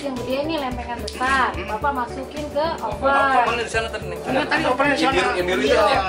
yang gede nih, lempengan besar. Bapak masukin ke oven. Ovennya di sana tadi nih. Tadi ovennya di sana. Yang biru itu kan ya?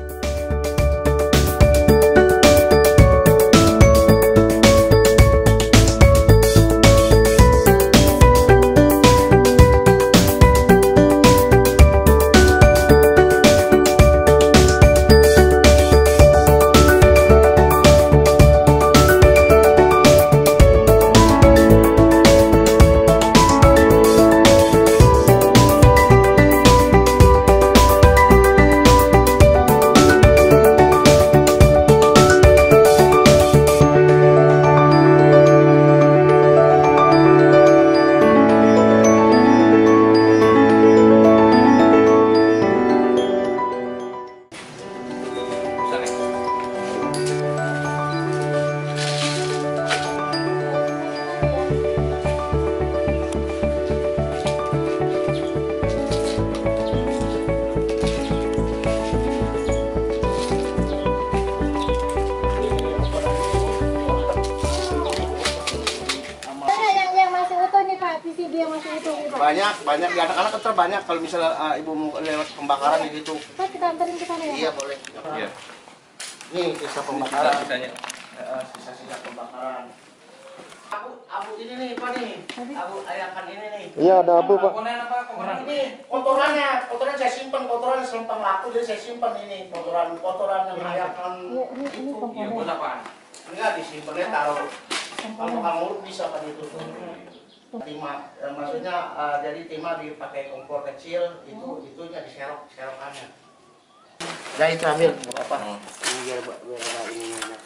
Banyak di anak-anak kan terbanyak kalau misalnya ibu mau lewat pembakaran gitu. Pak, kita anterin ke sana ya? Iya boleh. Iya. Nih sisa pembakaran. Sisanya. Sisa pembakaran. Abu ini nih Pak nih. Abu ayakan ini nih. Iya ada abu Pak. Komponen apa? Komponen. Ini kotoran saya simpan, kotoran sempang laku jadi saya simpan ini kotoran yang ayakan. Ini Iya, komponen. buat apa? Enggak disimpannya taruh. Kalau kamu bisa kan itu. Timah, maksudnya jadi timah dipakai kompor kecil itunya diserok-serokannya. Ya itu ambil nggak apa-apa. Ini biar ini enak.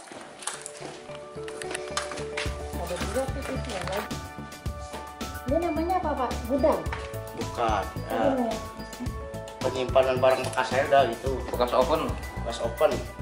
Ada juga tipisnya kan? Ini namanya apa Pak? Gudang? Bukan. Ini ya. Penyimpanan barang bekas saya udah itu. Bekas oven. Bekas open.